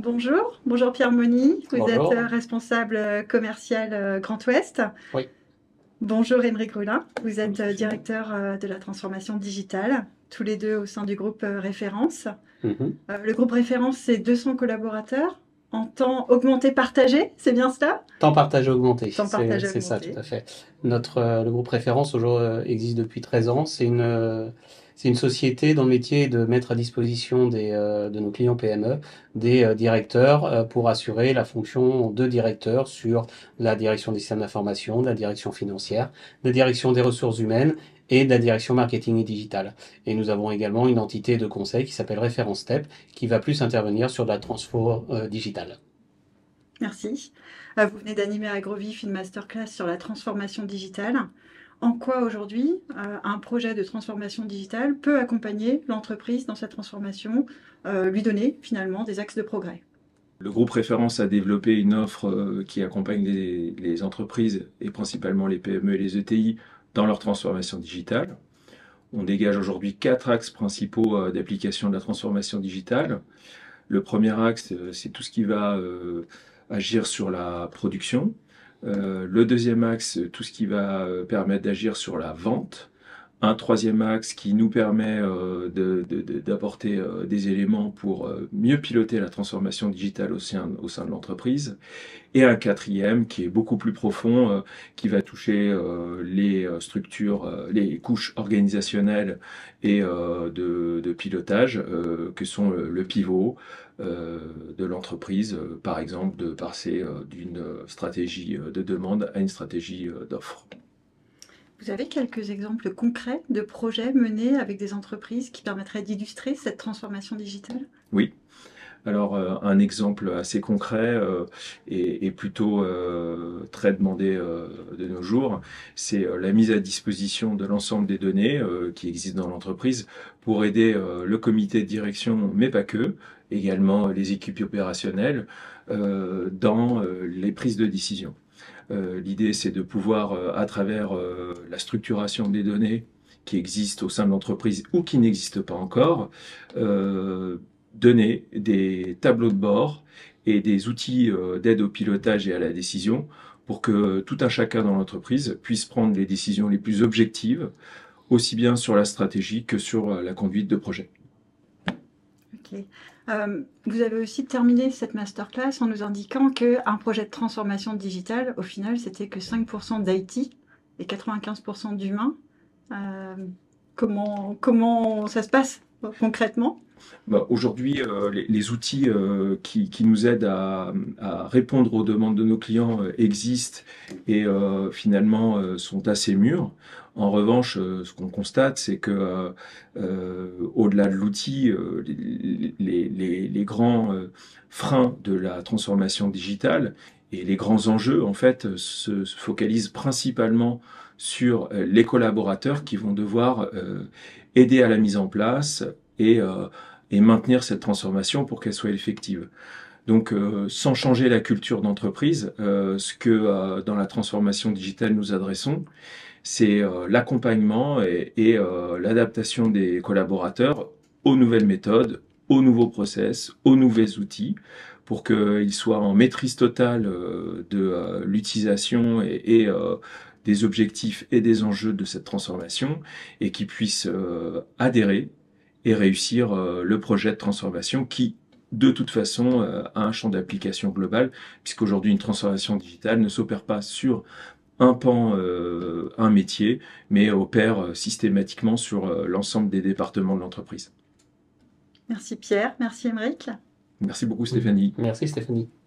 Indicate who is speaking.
Speaker 1: Bonjour, bonjour Pierre Moni, vous êtes
Speaker 2: Bonjour.
Speaker 1: responsable commercial Grand Ouest.
Speaker 2: Oui.
Speaker 1: Bonjour Émeric Rollin, vous êtes
Speaker 3: Bonjour.
Speaker 1: directeur de la transformation digitale, tous les deux au sein du groupe Référence.
Speaker 2: Mhm.
Speaker 1: Le groupe Référence, c'est 200 collaborateurs en temps augmenté partagé, c'est bien cela?
Speaker 2: Temps partagé augmenté,
Speaker 1: Temps partagé
Speaker 2: c'est ça tout
Speaker 1: augmenté.
Speaker 2: à fait. Le groupe Référence aujourd'hui existe depuis 13 ans. C'est une société dont le métier est de mettre à disposition de nos clients PME des directeurs pour assurer la fonction de directeur sur la direction des systèmes d'information, de la direction financière, de la direction des ressources humaines et de la direction marketing et digital. Et nous avons également une entité de conseil qui s'appelle Référence Step qui va plus intervenir sur de la transfo digitale.
Speaker 1: Merci. Vous venez d'animer à Agrovif une masterclass sur la transformation digitale. En quoi aujourd'hui un projet de transformation digitale peut accompagner l'entreprise dans cette transformation, lui donner finalement des axes de progrès?
Speaker 3: Le groupe Référence a développé une offre qui accompagne les entreprises et principalement les PME et les ETI dans leur transformation digitale. On dégage aujourd'hui 4 axes principaux d'application de la transformation digitale. Le premier axe, c'est tout ce qui va agir sur la production. Le deuxième axe, tout ce qui va permettre d'agir sur la vente. Un troisième axe qui nous permet d'apporter des éléments pour mieux piloter la transformation digitale au sein de l'entreprise. Et un quatrième qui est beaucoup plus profond, qui va toucher les structures, les couches organisationnelles et de pilotage, que sont le pivot de l'entreprise, par exemple, de passer d'une stratégie de demande à une stratégie d'offre.
Speaker 1: Vous avez quelques exemples concrets de projets menés avec des entreprises qui permettraient d'illustrer cette transformation digitale?
Speaker 3: Oui. Alors, un exemple assez concret et plutôt très demandé de nos jours, c'est la mise à disposition de l'ensemble des données qui existent dans l'entreprise pour aider le comité de direction, mais pas que, également les équipes opérationnelles dans les prises de décision. L'idée, c'est de pouvoir, à travers la structuration des données qui existent au sein de l'entreprise ou qui n'existent pas encore, donner des tableaux de bord et des outils d'aide au pilotage et à la décision pour que tout un chacun dans l'entreprise puisse prendre les décisions les plus objectives, aussi bien sur la stratégie que sur la conduite de projet.
Speaker 1: Ok. Vous avez aussi terminé cette masterclass en nous indiquant qu'un projet de transformation digitale, au final, c'était que 5% d'IT et 95% d'humains. Comment ça se passe concrètement?
Speaker 3: Aujourd'hui, les outils qui nous aident à répondre aux demandes de nos clients existent et finalement sont assez mûrs. En revanche, ce qu'on constate, c'est que au-delà de l'outil, les grands freins de la transformation digitale et les grands enjeux, en fait, se focalisent principalement sur les collaborateurs qui vont devoir aider à la mise en place et maintenir cette transformation pour qu'elle soit effective. Donc, sans changer la culture d'entreprise, ce que dans la transformation digitale nous adressons, c'est l'accompagnement et l'adaptation des collaborateurs aux nouvelles méthodes, aux nouveaux process, aux nouveaux outils, pour qu'ils soient en maîtrise totale de l'utilisation et des objectifs et des enjeux de cette transformation, et qu'ils puissent adhérer et réussir le projet de transformation qui, de toute façon, a un champ d'application global, puisqu'aujourd'hui, une transformation digitale ne s'opère pas sur un pan, un métier, mais opère systématiquement sur l'ensemble des départements de l'entreprise.
Speaker 1: Merci Pierre, merci Émeric.
Speaker 3: Merci beaucoup Stéphanie.
Speaker 2: Merci Stéphanie.